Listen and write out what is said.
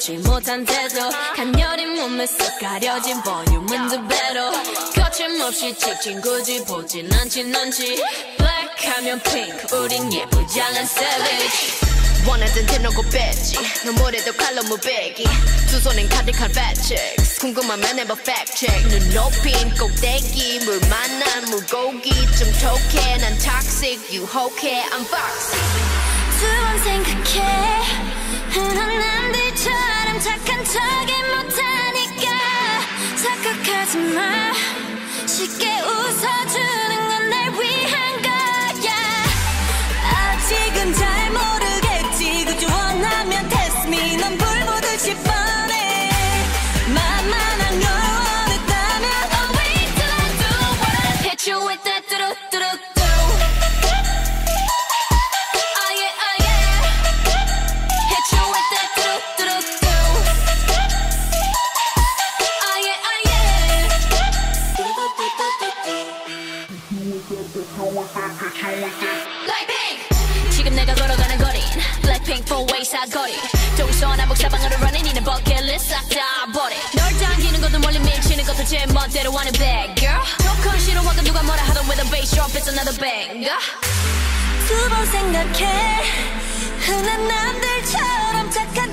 걷지 못한 태도 간녀린 몸에 쏙 가려진 볼륨은 두 배로 거침없이 찍힌 굳이 보진 않지 넌지 Black 하면 Pink 우린 예쁘장한 savage 원하던 대놓고 뺐지 너무래도 칼로 무배기 두 손엔 가득한 fat checks 궁금하면 해봐 fact check 눈 높인 꼭대기 물 만난 물고기 좀 톡해 난 toxic 유혹해 I'm foxy 두 번 생각해 흔한 남들처럼 착한 척이 못하니까 착각하지 마 쉽게 웃어주는 건 날 위한 거야 아직은 잘 모르겠지 그저 원하면 test me 넌 불 보듯이 뻔해 만만한 걸 원했다면 Oh wait till I do what I hit you with that 뚜루뚜루 Blackpink 지금 내가 걸어가는 거린 Blackpink 4-way 사거리 동서남북 사방으로 running 이는 버킷리스트 싹 다 버린 널 당기는 것도 멀리 밀치는 것도 제 멋대로 하는 bad girl 조금 싫어하고 누가 뭐라 하던 with a bass drop it's another banger 두 번 생각해 흔한 남들처럼 착한